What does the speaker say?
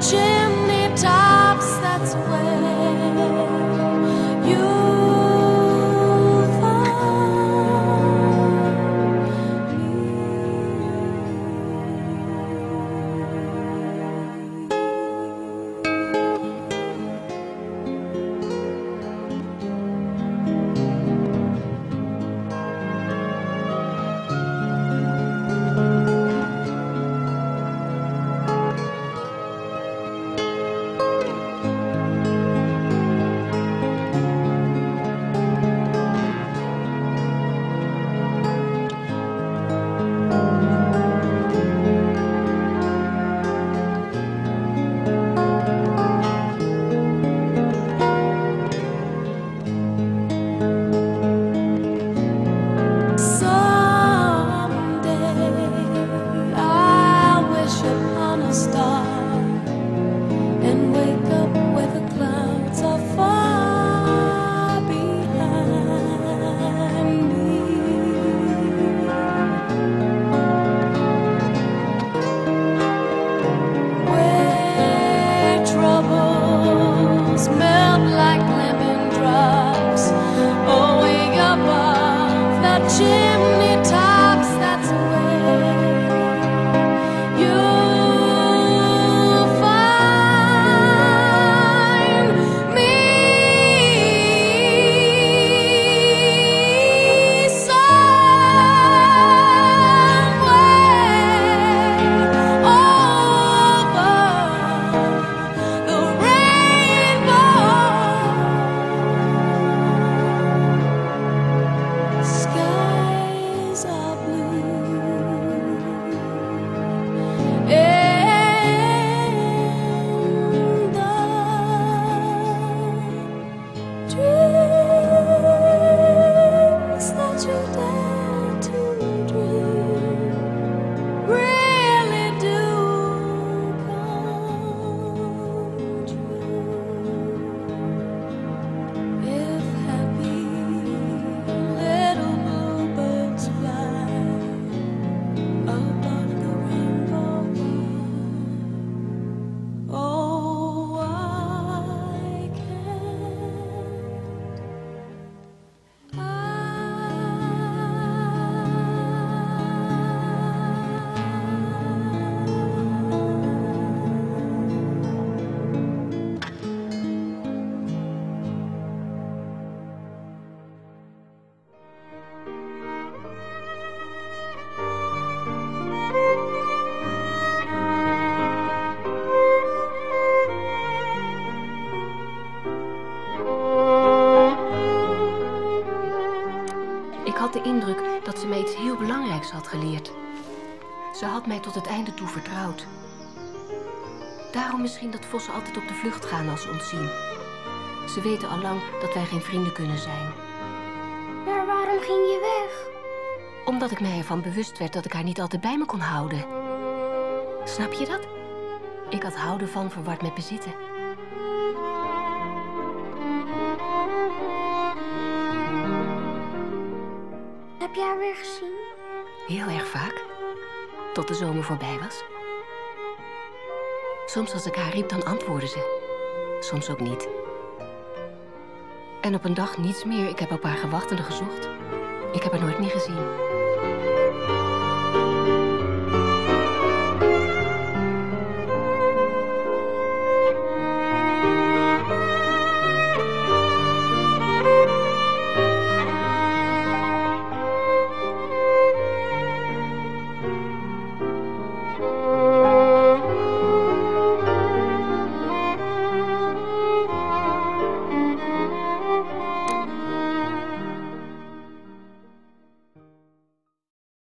chimney tops, that's where you'll find me. Chimney tops, that's where you'll find me. Somewhere over the rainbow. Skies are blue, and the dreams that you dare to dream really do come true. If happy little bluebirds fly above the rainbow, oh, why can't I? Ik had de indruk dat ze mij iets heel belangrijks had geleerd. Ze had mij tot het einde toe vertrouwd. Daarom misschien dat vossen altijd op de vlucht gaan als ze ons zien. Ze weten al lang dat wij geen vrienden kunnen zijn. Maar waarom ging je weg? Omdat ik mij ervan bewust werd dat ik haar niet altijd bij me kon houden. Snap je dat? Ik had houden van verward met bezitten. Heb jij haar weer gezien? Heel erg vaak. Tot de zomer voorbij was. Soms als ik haar riep, dan antwoordde ze. Soms ook niet. En op een dag niets meer. Ik heb op haar gewacht en gezocht. Ik heb haar nooit meer gezien.